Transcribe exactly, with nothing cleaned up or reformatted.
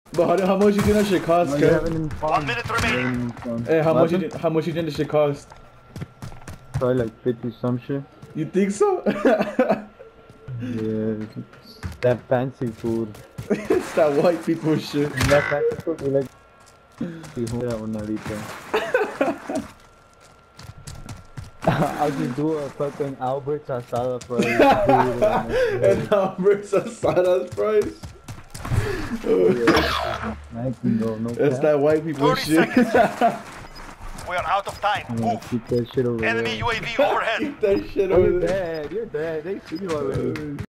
But how, how much you think that shit cost, No, you Kev? haven't even One found. minute You haven't remaining. even found. Hey, how What much you happened? think, how much you think this shit cost? Probably like fifty some shit. You think so? Yeah, it's that fancy food. It's that white people shit. That fancy food, we like. Era una ahorita. I'll just do a fucking Albert's asada fries. And Albert's Asada's price. Yeah. No, no That's cap. that white people thirty shit. seconds. We are out of time. Yeah, Move. keep that shit over Enemy there. U A V overhead. Keep that shit Oh, over you're there. dead. You're dead. They see you already.